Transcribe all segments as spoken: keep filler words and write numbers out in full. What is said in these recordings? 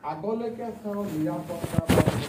আগলৈকে চাওঁ নিৰাপত্তা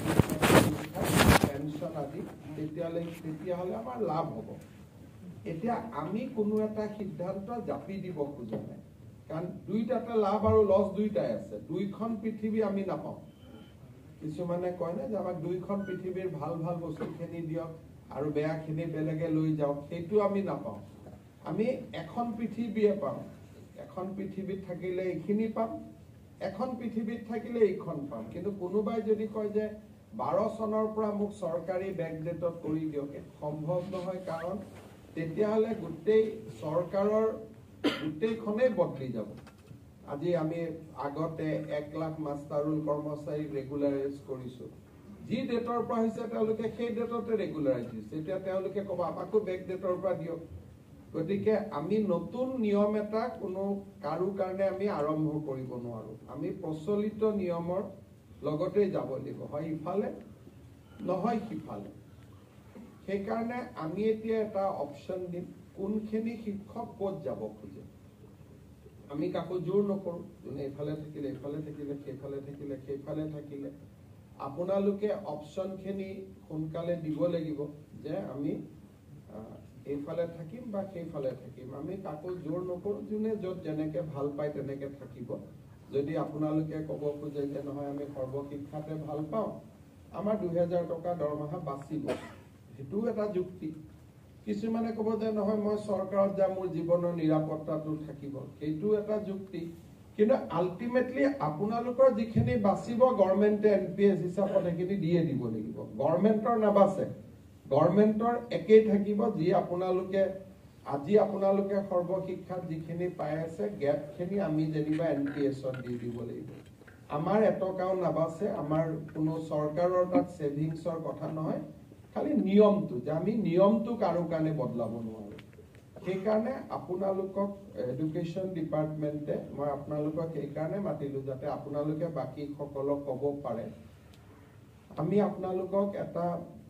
পেঞ্চন আদি তেতিয়ালৈ তেতিয়াহ'লে আমাৰ লাভ হ'ব। এতিয়া আমি কোনো এটা সিদ্ধান্ত জাপি দিব খোজা নাই, কাৰণ দুইটাতে লাভ আৰু লছ দুইটাই আছে। দুইখন পৃথিৱী আমি নাপাওঁ। কিছুমানে কয় না যে আমাক দুইখন পৃথিৱীৰ ভাল ভাল বস্তুখিনি দিয়ক আৰু বেয়াখিনি বেলেগে লৈ যাওক, সেইটো আমি নাপাওঁ। আমি এখন পৃথিৱীয়ে পাম। এখন পৃথিৱীত থাকিলে এইখিনি পাম, এখন পৃথিৱীত থাকিলে এইখন পাম। কিন্তু কোনোবাই যদি কয় যে বাৰ চনৰ পৰা মোক চৰকাৰী বেকডেটত কৰি দিয়ক, সম্ভৱ নহয়, কাৰণ তেতিয়াহ'লে গোটেই চৰকাৰৰ গোটেইখনেই বদলি যাব। আজি আমি আগতে এক লাখ মাষ্টাৰ ৰোল কৰ্মচাৰীক ৰেগুলাৰাইজ কৰিছোঁ। যি ডেটৰ পৰা হৈছে তেওঁলোকে সেই ডেটতে ৰেগুলাৰাইজ হৈছে। এতিয়া তেওঁলোকে ক'ব আমাকো বেক ডেটৰ পৰা দিয়ক। গতিকে আমি নতুন নিয়ম এটা কোনো কাৰো কাৰণে আমি আৰম্ভ কৰিব নোৱাৰো। আমি প্ৰচলিত নিয়মৰ লগতে যাব লাগিব, হয় ইফালে নহয় সিফালে। সেইকাৰণে আমি এতিয়া এটা অপশ্যন দিম, কোনখিনি শিক্ষক ক'ত যাব খোজে। আমি কাকো জোৰ নকৰোঁ, যোনে এইফালে থাকিলে এইফালে থাকিলে, সেইফালে থাকিলে সেইফালে থাকিলে। আপোনালোকে অপশ্যনখিনি সোনকালে দিব লাগিব যে আমি এইফালে থাকিম বা সেইফালে থাকিম। আমি কাকো জোৰ নকৰোঁ, যোনে য'ত যেনেকে ভাল পায় তেনেকে থাকিব। যদি আপোনালোকে ক'ব খোজে যে নহয় আমি সৰ্বশিক্ষাতে ভাল পাওঁ, আমাৰ দুহেজাৰ টকা দৰমহা বাচিব, সেইটোও এটা যুক্তি। কিছুমানে ক'ব যে নহয় মই চৰকাৰত যাম, মোৰ জীৱনৰ নিৰাপত্তাটো থাকিব, সেইটোও এটা যুক্তি। কিন্তু আল্টিমেটলি আপোনালোকৰ যিখিনি বাচিব গভৰ্ণমেণ্টে এন পি এছ হিচাপত সেইখিনি দিয়ে দিব লাগিব। গভৰ্ণমেণ্টৰ নাবাচে, গভৰ্ণমেণ্টৰ একেই থাকিব। যি আপোনালোকে আজি আপোনালোকে সৰ্বশিক্ষাত যিখিনি পাই আছে গেপখিনি আমি যেনিবা এন পি এছত দি দিব লাগিব। আমাৰ এটকাও নাবাচে, আমাৰ কোনো চৰকাৰৰ তাত ছেভিংছৰ কথা নহয়, খালি নিয়মটো যে আমি নিয়মটো কাৰো কাৰণে বদলাব নোৱাৰো। সেইকাৰণে আপোনালোকক এডুকেশ্যন ডিপাৰ্টমেণ্টে মই আপোনালোকক সেইকাৰণে মাতিলো যাতে আপোনালোকে বাকী সকলক ক'ব পাৰে। আমি আপোনালোকক এটা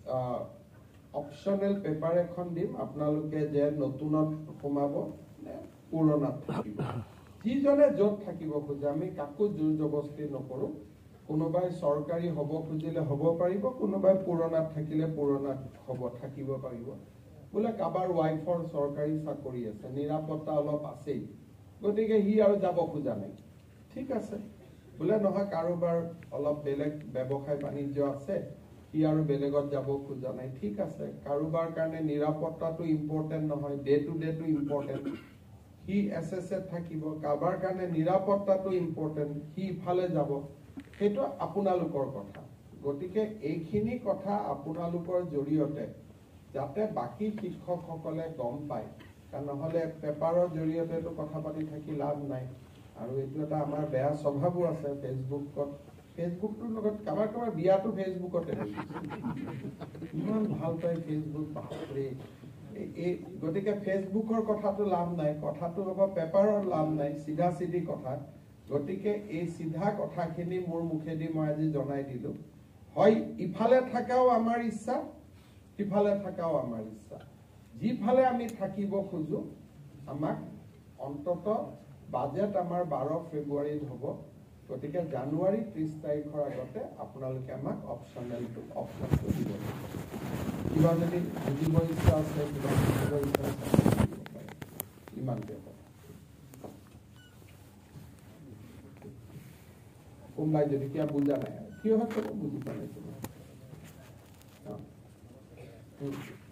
অপশ্যনেল পেপাৰ এখন দিম, আপোনালোকে যে নতুনত সোমাব নে পুৰণাত থাকিব। যিজনে য'ত থাকিব খোজে, আমি কাকো জোৰ জবস্তি নকৰোঁ। কোনোবাই চৰকাৰী হ'ব খুজিলে হ'ব পাৰিব, কোনোবাই পুৰণাত থাকিলে পুৰণাত হ'ব থাকিব পাৰিব। বোলে কাৰোবাৰ ৱাইফৰ চৰকাৰী চাকৰি আছে, নিৰাপত্তা অলপ আছেই, গতিকে সি আৰু যাব খোজা নাই, ঠিক আছে। বোলে নহয় কাৰোবাৰ অলপ বেলেগ ব্যৱসায় বাণিজ্য আছে, সি আৰু বেলেগত যাব খোজা নাই, ঠিক আছে। কাৰোবাৰ কাৰণে নিৰাপত্তাটো ইম্পৰ্টেণ্ট নহয়, ডে টু ডেটো ইম্পৰ্টেণ্ট, সি এছ এছ এত থাকিব। কাৰোবাৰ কাৰণে নিৰাপত্তাটো ইম্পৰ্টেণ্ট, সি ইফালে যাব, সেইটো আপোনালোকৰ কথা। গতিকে এইখিনি কথা আপোনালোকৰ জৰিয়তে যাতে বাকী শিক্ষকসকলে গম পায়, কাৰণ নহ'লে পেপাৰৰ জৰিয়তেতো কথা পাতি থাকি লাভ নাই। আৰু এইটো এটা আমাৰ বেয়া স্বভাৱো আছে, ফেচবুকত ফেচবুকটোৰ লগত কাৰোবাৰ কাৰোবাৰ বিয়াটো ফেচবুকতে ইমান ভাল পায় ফেচবুক, বাপৰে। এই গতিকে ফেচবুকৰ কথাটো লাভ নাই, কথাটো হ'ব পেপাৰৰ লাভ নাই, চিধা চিধি কথা। গতিকে এই চিধা কথাখিনি মোৰ মুখেদি মই আজি জনাই দিলো। হয় ইফালে থাকাও আমাৰ ইচ্ছা, সিফালে থাকাও আমাৰ ইচ্ছা। যিফালে আমি থাকিব খোজো, আমাক অন্তত বাজেট আমাৰ বাৰ ফেব্ৰুৱাৰীত হ'ব। গতিকে জানুৱাৰী ত্ৰিশ তাৰিখৰ আগতে আপোনালোকে আমাক অপশ্যনেলটো অপশ্যনটো দিব লাগিব। কিবা যদি বুজিব ইচ্ছা আছে, কিবা বুজিব ইচ্ছা আছে ইমানটোৱে কথা। কোনোবাই যদি কিবা বুজা নাই, কিয় হয় বুজি পোৱা নাই।